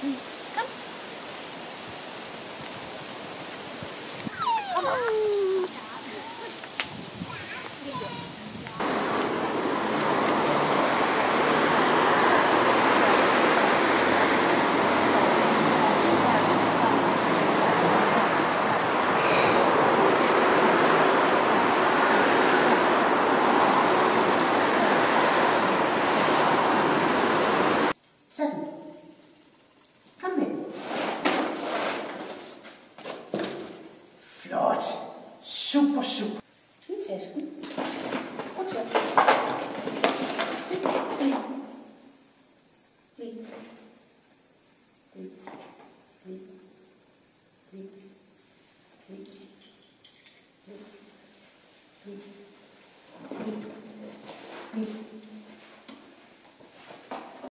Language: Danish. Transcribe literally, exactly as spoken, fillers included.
Kom. Kom op. Sådan. Kom med. Flot. Super, super. I tasken. Fortsæt. Sid. Bliv. Bliv.